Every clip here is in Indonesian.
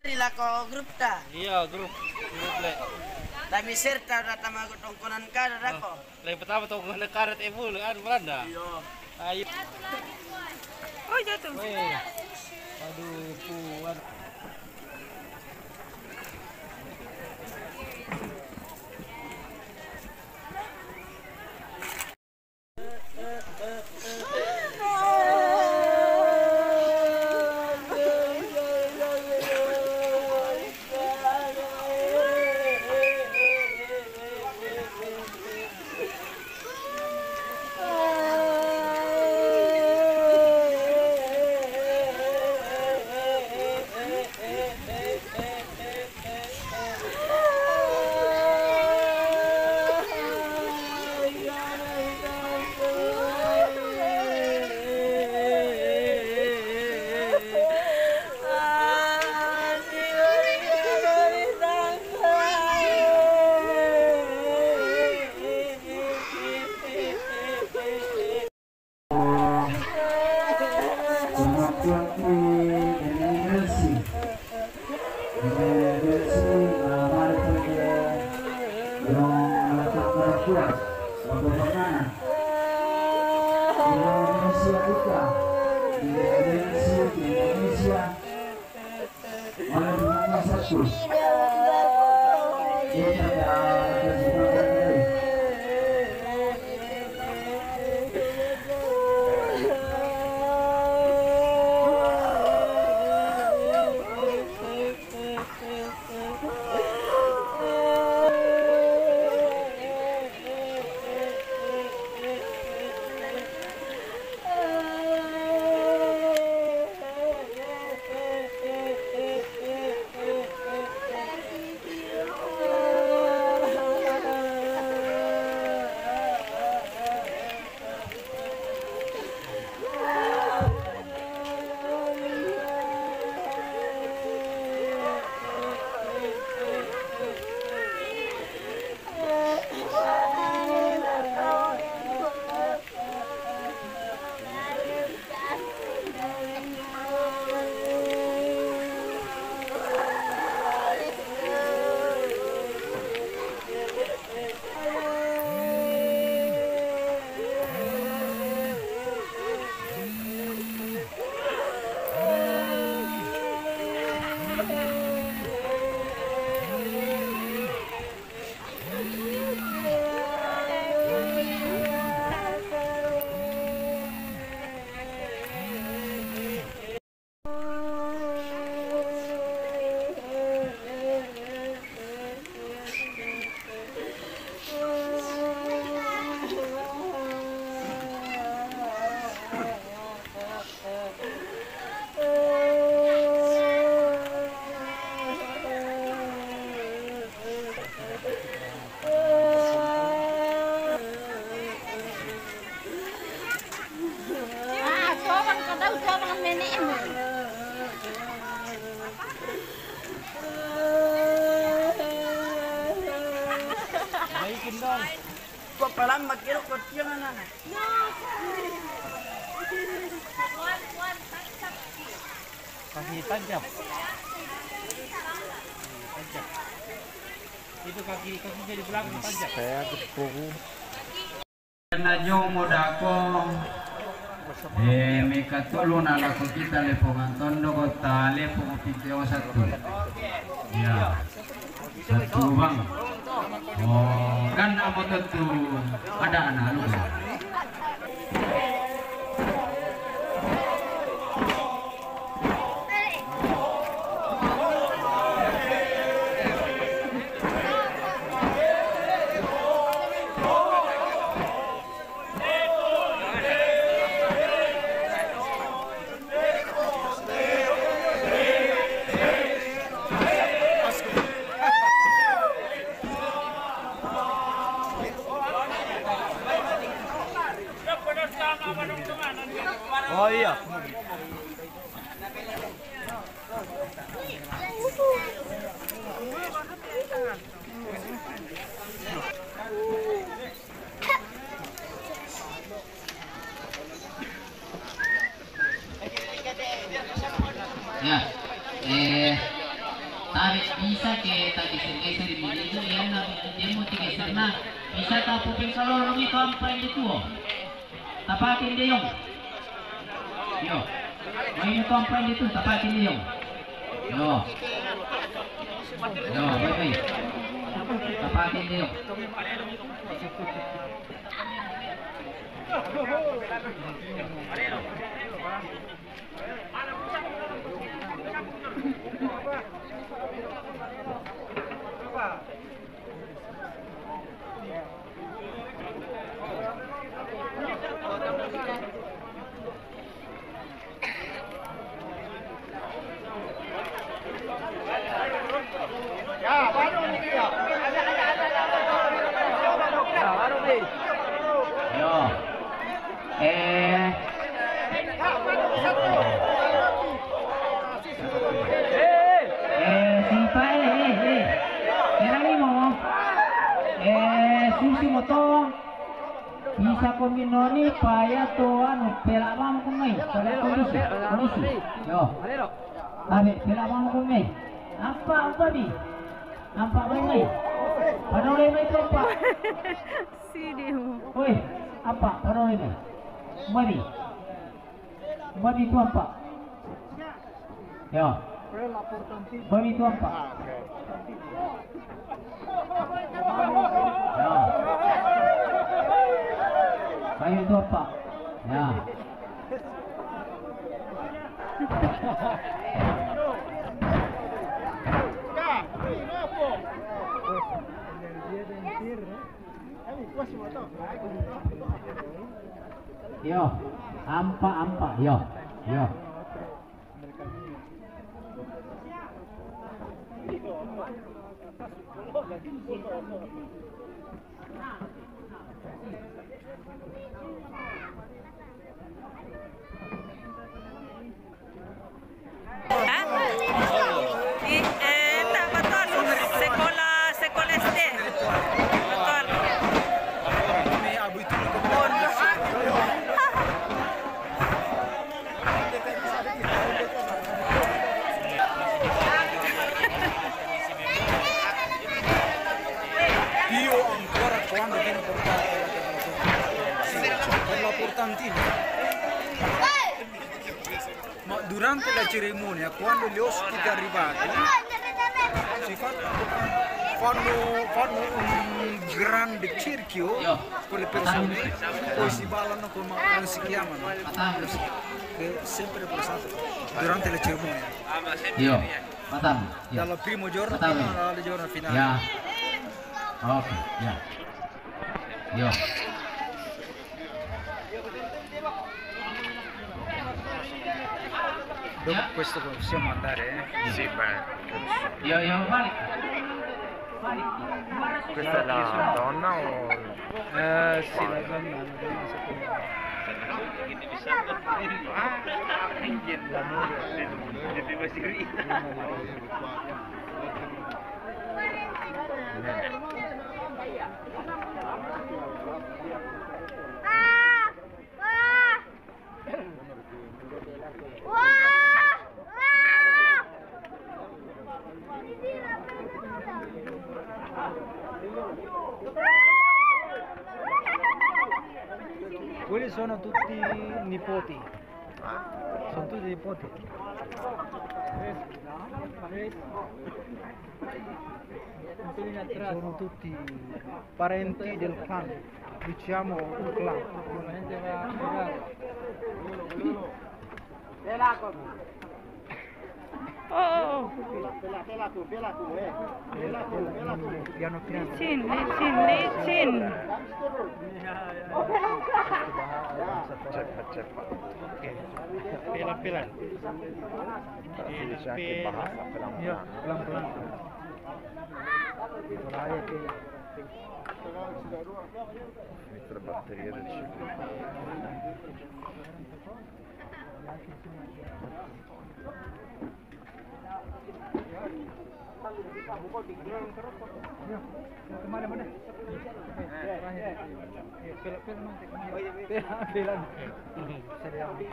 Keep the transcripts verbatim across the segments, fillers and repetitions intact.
Nila ko grup ta. Iya, grup. Grup le. Dami serta na tamago tongkonan ka na ko. Lai pertama tuh nggak karet ibu, kan Belanda. Iya. Ayo. Oh jatuh. Weh. Aduh, kuat. Baikin dong. Kok pala magkirukot yun na na. Kasih tancap. Tancap. Itu kaki kaki jadi belakang tancap. Saya gepung. Najo modako. Eh, mereka tolong alaku kita lepongan tondo kota lepong pintu satu. Ya, satu bang. Oh, kan apa tentu ada anak lu. tarik bisa ke tadi geser ini itu dia nak dia mau geser na bisa tak puping salorong itu apa yang itu tapakin dia yung yo main itu apa yang itu tapakin dia yung yo yo baik baik tapakin dia yung yo eh eh siapa eh eh erani mo eh susi mo to bisa ko minoni paya to ano pela bang ko may pela kondisi kondisi yo abe pela bang ko may apa apa di apa may panole may to pa Sini mo. oi apa panole may mari mari itu apa yo mari itu apa ya kayu itu apa ya yo ampa ampa yo yo Hah? I, eh, tak betul. Sekolah, sekolah S D. Betul. Io ancora quando viene portato per la portantina. Ma durante la cerimonia, quando gli ospiti arrivati, si fa, fanno, fanno un grande cerchio con le persone, poi si ballano come, come si chiamano, che è sempre passato durante la cerimonia, yo matam yo dal primo giorno Matam. fino al giorno finale. ya oke ya yo Dopo questo possiamo andare, eh? Sì, beh, yo yo balik questa è la donna o... Eh, sì, la donna. Quelli sono tutti nipoti. Sono tutti nipoti. Sono tutti parenti del clan. Diciamo un clan. Oh, oh, oh. Piano piano. Licin, licin, licin. Ceppa, ceppa. Pelan-pelan. Si dice anche bahasa pelan Iya, pelan-pelan. Bahaya che Mettere batterie del cellulare. kemana mana? Pelan-pelan.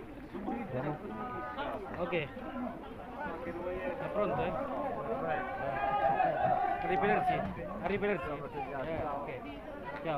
Oke. Pronto, eh? Arrivederci. Arrivederci. Eh, ok. Ciao.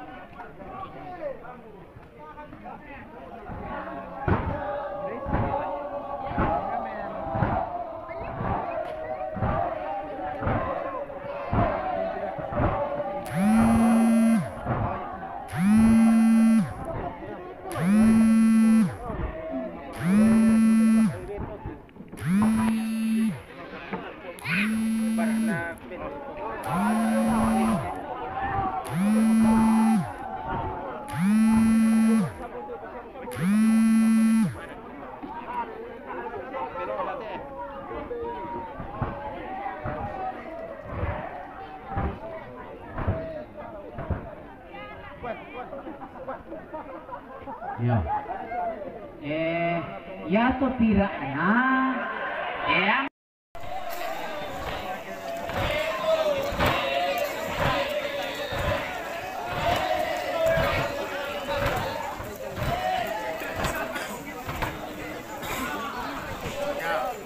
Ya. Eh, ya to tira na. Eh,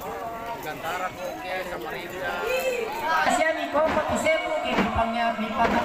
Gantara ko ke Samarinda. Asia ni ko pakisebu kini pangya mi